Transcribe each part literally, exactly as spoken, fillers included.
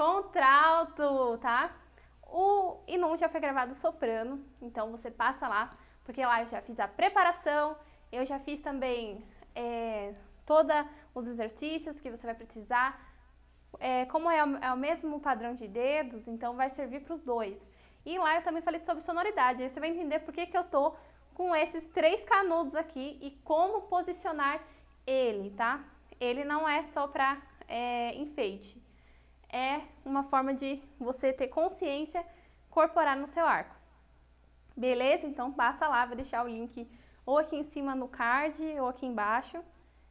contralto, tá? O hino já foi gravado soprano, então você passa lá, porque lá eu já fiz a preparação, eu já fiz também é, todos os exercícios que você vai precisar. É, como é o, é o mesmo padrão de dedos, então vai servir para os dois. E lá eu também falei sobre sonoridade, aí você vai entender por que, que eu tô com esses três canudos aqui e como posicionar ele, tá? Ele não é só para é, enfeite, é uma forma de você ter consciência corporal no seu arco. Beleza? Então passa lá, vou deixar o link ou aqui em cima no card ou aqui embaixo.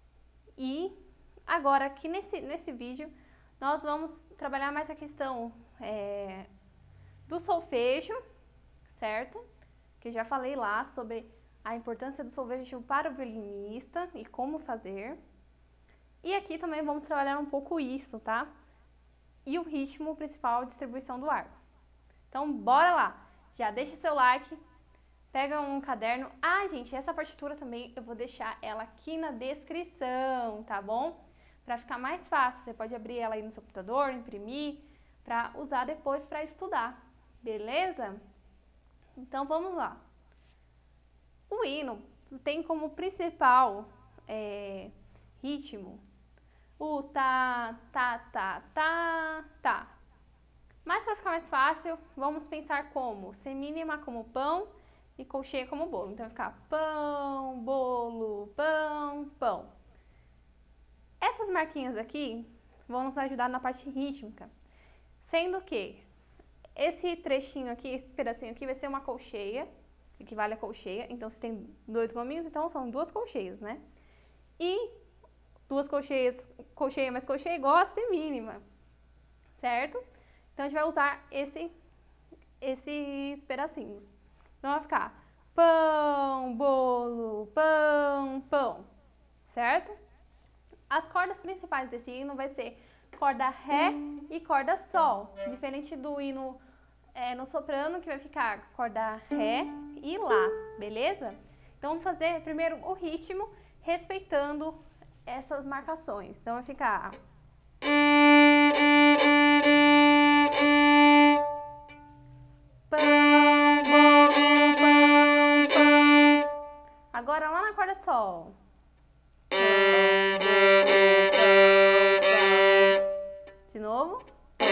E agora aqui nesse, nesse vídeo nós vamos trabalhar mais a questão é, do solfejo, certo? Que eu já falei lá sobre a importância do solfejo para o violinista e como fazer. E aqui também vamos trabalhar um pouco isso, tá? E o ritmo principal, distribuição do arco. Então bora lá! Já deixa seu like, pega um caderno. Ah, gente, essa partitura também eu vou deixar ela aqui na descrição, tá bom? Para ficar mais fácil, você pode abrir ela aí no seu computador, imprimir, para usar depois para estudar, beleza? Então vamos lá. O hino tem como principal é, ritmo o tá, tá, tá, tá, tá. Mas para ficar mais fácil, vamos pensar como semínima como pão e colcheia como bolo. Então vai ficar pão, bolo, pão, pão. Essas marquinhas aqui vão nos ajudar na parte rítmica, sendo que esse trechinho aqui, esse pedacinho aqui vai ser uma colcheia, equivale a colcheia, então se tem dois gominhos, então são duas colcheias, né? E duas colcheias, colcheia mais colcheia igual a semínima, certo? Então a gente vai usar esse, esses pedacinhos. Então vai ficar pão, bolo, pão, pão, certo? As cordas principais desse hino vai ser corda Ré e corda Sol, diferente do hino é, no soprano, que vai ficar corda Ré e Lá, beleza? Então vamos fazer primeiro o ritmo, respeitando essas marcações. Então vai ficar... Pão, bolo, pão, pão. Agora lá na corda Sol. De novo.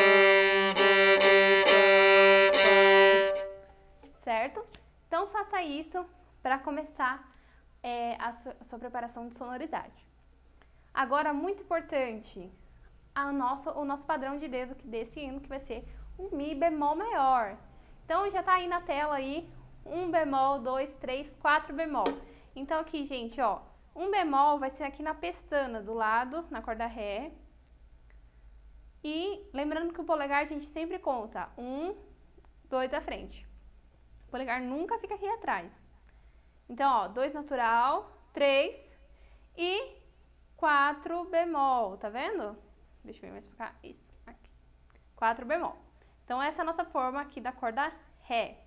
Certo? Então faça isso para começar é, a, sua, a sua preparação de sonoridade. Agora, muito importante, a nossa, o nosso padrão de dedo desse hino, que vai ser um Mi bemol maior. Então já tá aí na tela aí, um bemol, dois, três, quatro bemol. Então aqui, gente, ó, um bemol vai ser aqui na pestana, do lado, na corda Ré. E lembrando que o polegar a gente sempre conta um, dois à frente. O polegar nunca fica aqui atrás. Então, ó, dois natural, três e quatro bemol, tá vendo? Deixa eu ver mais pra cá, isso, aqui. Quatro bemol. Então essa é a nossa forma aqui da corda Ré.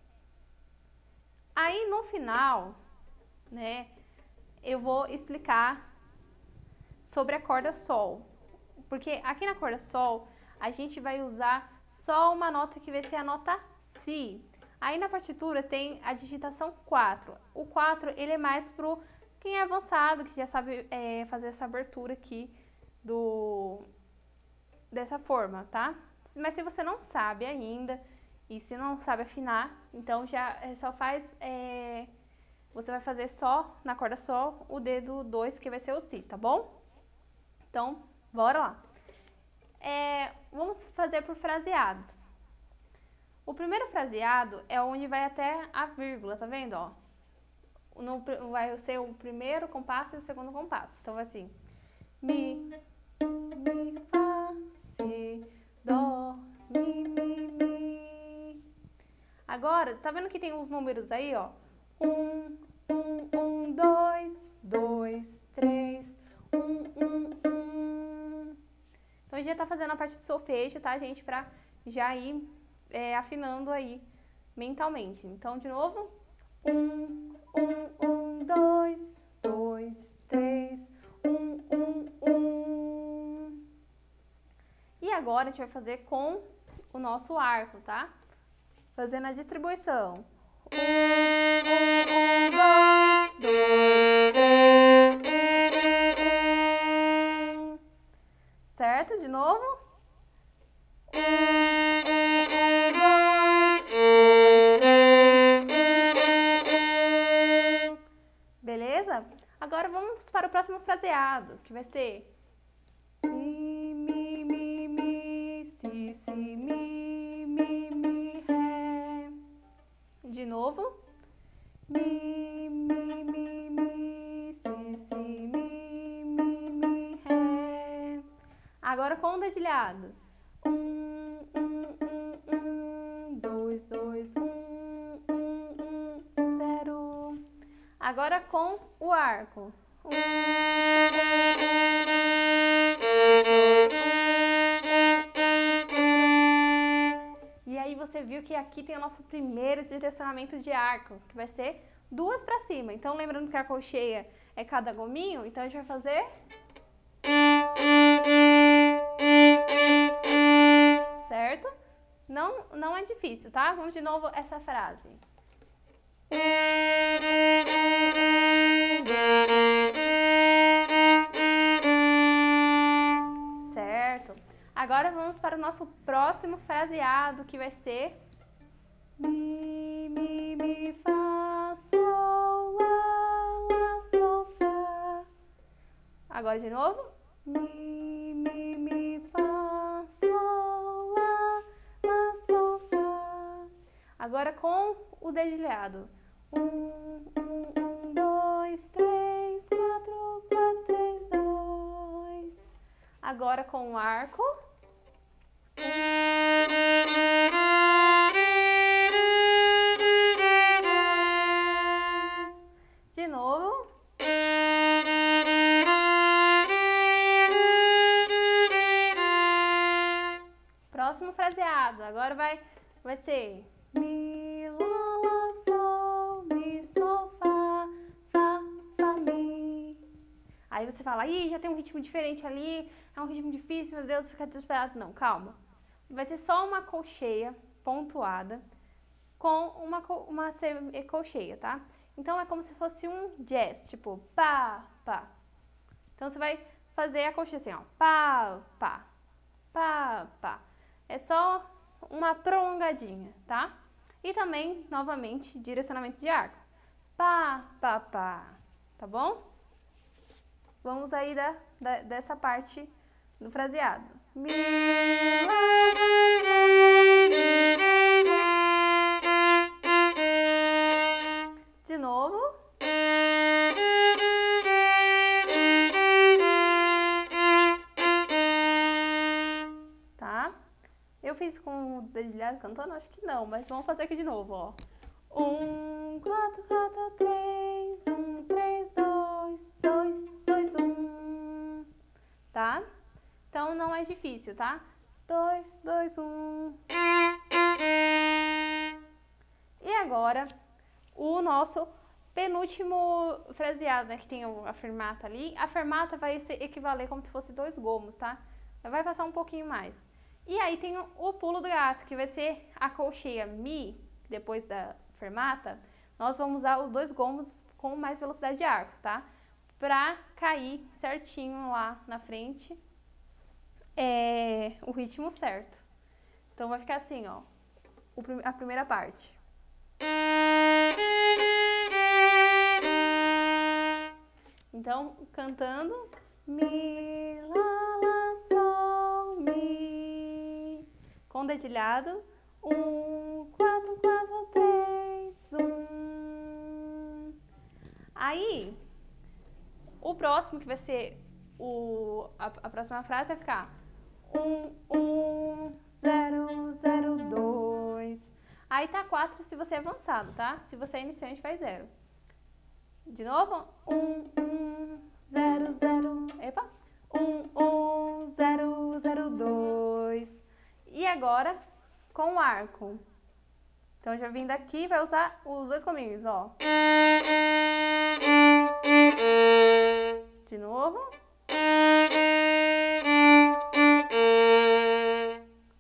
Aí no final, né, eu vou explicar sobre a corda Sol. Porque aqui na corda Sol, a gente vai usar só uma nota que vai ser a nota Si. Aí na partitura tem a digitação quatro. O quatro, ele é mais pro quem é avançado, que já sabe é, fazer essa abertura aqui do, dessa forma, tá? Mas se você não sabe ainda, e se não sabe afinar, então já é, só faz, é, você vai fazer só, na corda Sol, o dedo dois, que vai ser o Si, tá bom? Então, bora lá. É, vamos fazer por fraseados. O primeiro fraseado é onde vai até a vírgula, tá vendo, ó? No, vai ser o primeiro compasso e o segundo compasso. Então vai assim: Mi, Mi, Fá, Si, Dó, Mi, Mi, Mi. Agora, tá vendo que tem uns números aí, ó? Um, um, um, dois, dois, três, um, um, um. Então a gente já tá fazendo a parte de solfejo, tá, gente? Pra já ir é, afinando aí mentalmente. Então, de novo. Um, um, um, dois, dois, três, um, um, um. E agora a gente vai fazer com o nosso arco, tá? Fazendo a distribuição. Um, um, um, dois, dois, três, um, um. Certo? De novo. Um, um, dois, dois, três, um, um. Beleza? Agora vamos para o próximo fraseado, que vai ser mi, mi, mi, mi, si, si, mi, mi, mi, ré. De novo. Mi, mi, mi, mi, si, si, mi, mi, mi, ré. Agora com o dedilhado. Um, um, um, um, dois, dois, um, um, um, zero. Agora com o arco. Um, um, e aí você viu que aqui tem o nosso primeiro direcionamento de arco, que vai ser duas para cima. Então, lembrando que a colcheia é cada gominho, então a gente vai fazer... Certo? Não, não é difícil, tá? Vamos de novo essa frase. Certo? Agora vamos para o nosso próximo fraseado, que vai ser mi, mi, mi, fá, sol, lá, lá, sol, fá. Agora de novo. Mi, mi, mi, fá, sol, lá, lá, sol, fá. Agora com o dedilhado. Um, um, um, dois, três, quatro, quatro, três, dois. Agora com o arco. De novo. Próximo fraseado. Agora vai, vai ser mi, lá, lá, sol, mi, sol, fá, fá, fá, mi. Aí você fala, ih, já tem um ritmo diferente ali, é um ritmo difícil, meu Deus, você fica desesperado. Não, calma. Vai ser só uma colcheia pontuada com uma, uma semicolcheia, tá? Então é como se fosse um jazz, tipo pá, pá. Então você vai fazer a colcheia assim, ó, pá, pá, pá, pá. É só uma prolongadinha, tá? E também, novamente, direcionamento de arco. Pá, pá, pá. Tá bom? Vamos aí da, da, dessa parte do fraseado. Mi, lá, de novo. Tá? Eu fiz com o dedilhado cantando? Acho que não, mas vamos fazer aqui de novo, ó. Um, quatro, quatro, três, um, três, dois, dois, dois, um. Tá? Então não é difícil, tá? Dois, dois, um. E agora, o nosso penúltimo fraseado, né? Que tem a fermata ali. A fermata vai se equivaler como se fosse dois gomos, tá? Vai passar um pouquinho mais. E aí tem o pulo do gato, que vai ser a colcheia mi, depois da fermata. Nós vamos usar os dois gomos com mais velocidade de arco, tá? Pra cair certinho lá na frente, é, o ritmo certo. Então vai ficar assim, ó, a primeira parte. Então, cantando mi, lá, lá, sol, mi. Com dedilhado, um, quatro, quatro, três, um. Aí, o próximo que vai ser o, a, a próxima frase vai ficar um, um, zero, zero, dois. Aí tá quatro se você é avançado, tá? Se você é iniciante, faz zero. De novo, um, um, zero, zero, epa, um, um, zero, zero, dois. E agora, com o arco. Então, já vindo aqui, vai usar os dois cominhos, ó. De novo.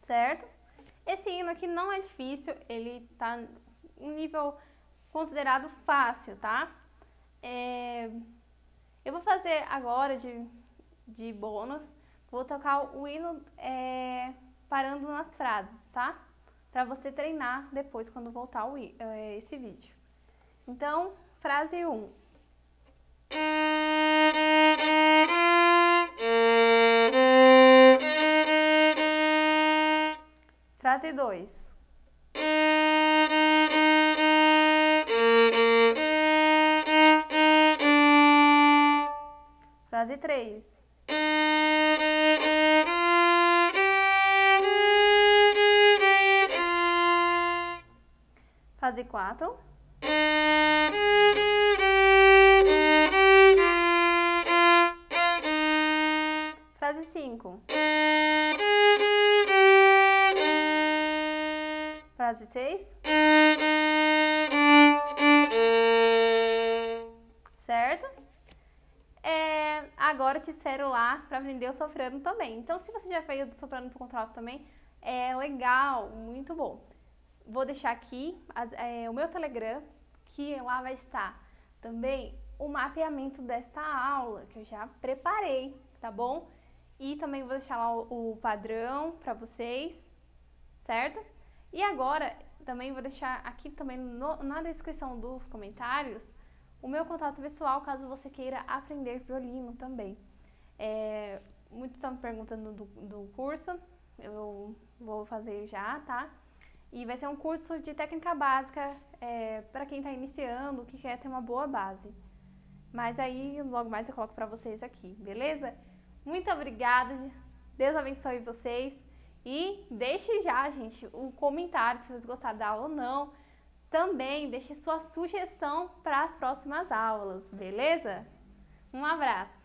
certo? Esse hino aqui não é difícil, ele tá em um nível considerado fácil, tá? É... Eu vou fazer agora de, de bônus, vou tocar o hino é, parando nas frases, tá? Pra você treinar depois quando voltar o, é, esse vídeo. Então, frase um. Frase dois. Frase três. Frase quatro. Frase cinco. Frase seis. Certo? É, agora eu te espero lá para aprender o soprano também. Então, se você já fez o soprano pro contralto também, é legal, muito bom. Vou deixar aqui as, é, o meu Telegram, que lá vai estar também o mapeamento dessa aula, que eu já preparei, tá bom? E também vou deixar lá o, o padrão para vocês, certo? E agora, também vou deixar aqui também no, na descrição dos comentários o meu contato pessoal, caso você queira aprender violino também. É, muitos estão me perguntando do, do curso, eu vou fazer já, tá? E vai ser um curso de técnica básica é, para quem está iniciando, que quer ter uma boa base. Mas aí, logo mais eu coloco para vocês aqui, beleza? Muito obrigada, Deus abençoe vocês. E deixe já, gente, o comentário se vocês gostaram da aula ou não. Também deixe sua sugestão para as próximas aulas, beleza? Um abraço!